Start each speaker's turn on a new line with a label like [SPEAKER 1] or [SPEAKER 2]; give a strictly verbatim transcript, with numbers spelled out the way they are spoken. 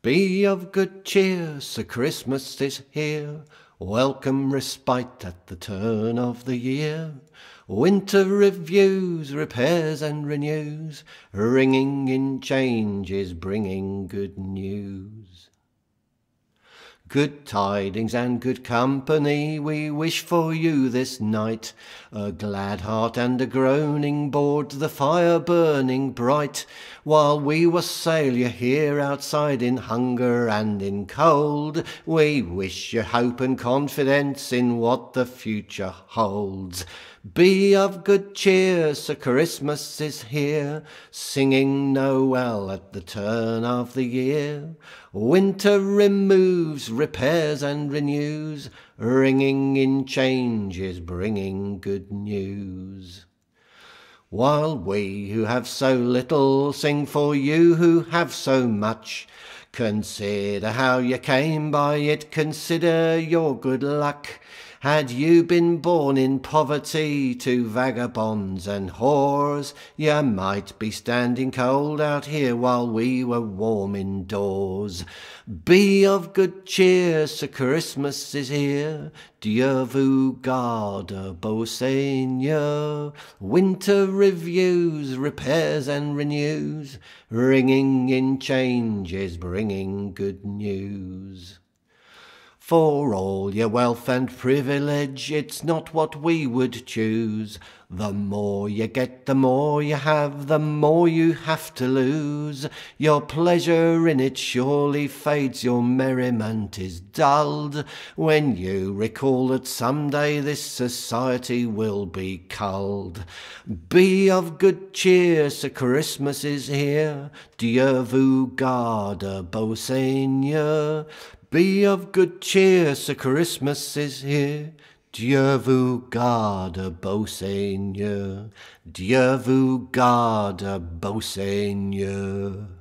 [SPEAKER 1] Be of good cheer, Sir Christmas is here. Welcome respite at the turn of the year. Winter reviews, repairs and renews, ringing in changes, bringing good news. Good tidings and good company we wish for you this night. A glad heart and a groaning board, the fire burning bright, while we wassail you here outside in hunger and in cold. We wish you hope and confidence in what the future holds. Be of good cheer, Sir Christmas is here, singing Noel at the turn of the year. Winter removes, repairs and renews, ringing in changes, bringing good news. While we who have so little sing for you who have so much, consider how you came by it, consider your good luck. Had you been born in poverty to vagabonds and whores, you might be standing cold out here while we were warm indoors. Be of good cheer, Sir Christmas is here. Dieu vous garde, beau Seigneur. Winter reviews, repairs and renews, ringing in changes, bringing good news. For all your wealth and privilege, it's not what we would choose. The more you get, the more you have, the more you have to lose. Your pleasure in it surely fades, your merriment is dulled, when you recall that someday this society will be culled. Be of good cheer, Sir Christmas is here. Dieu vous garde, beau Seigneur. Be of good cheer, Sir Christmas is here. Dieu vous garde, beau Seigneur. Dieu vous garde, beau Seigneur.